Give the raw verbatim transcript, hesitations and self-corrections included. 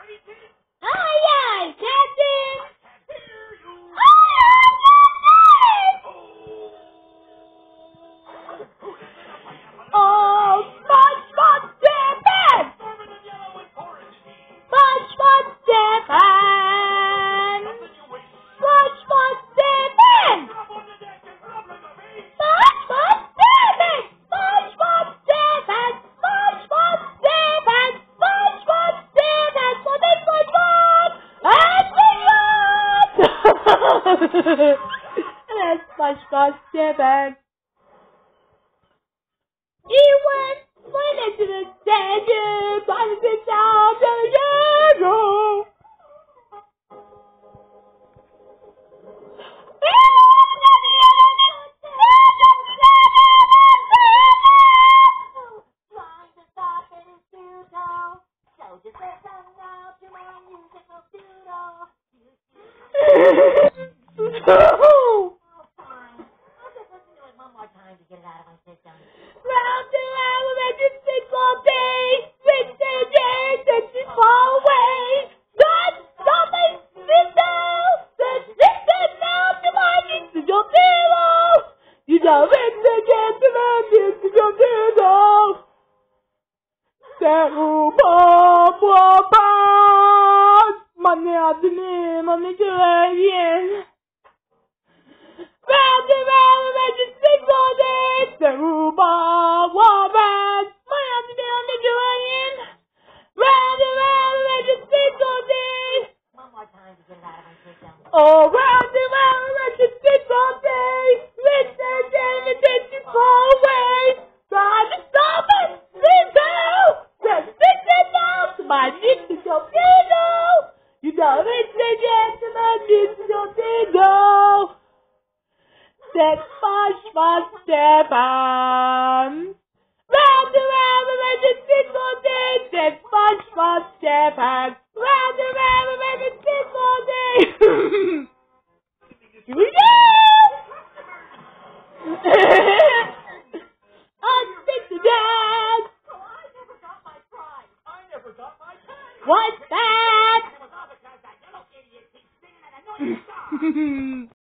Aye, aye, Captain! Oh, SpongeBob SquarePants! SpongeBob SquarePants! SpongeBob SquarePants! SpongeBob SquarePants! SpongeBob SquarePants! SpongeBob SquarePants! SpongeBob SquarePants! For Big SpongeBob! And SpongeBob! That's SpongeBob SquarePants. He went went into the desert, by the sound of the jungle. Trying to stop it is futile. So just listen now to my musical doodle. Oh, fine. I'll just listen to it one more time to get it out of my system. Round and round, let you think all day. Six and eight, that you fall away. Stop, stop it, sit down. Then listen now to my musical doodle. You don't listen again to my musical doodle. Derubabas, money at the name of the Canadian. Round and round, let you think all day. Derubabas, money at the name of the Canadian. Round and round, let you think all day. One more time to get it out of my system. Oh, round and round, let you think all day. Listen again and then you fall away. Try to stop it, sit down. Just listen now to my musical doodle. You don't listen again to my musical doodle. That SpongeBob SquarePants. Round and round, let you think all day. That SpongeBob SquarePants. Round and round, let you think all day. Here we go! I'm sick to death! Oh, I never got my prize. I never got my prize. What's that? It was all because that little idiot keeps singing that annoying song.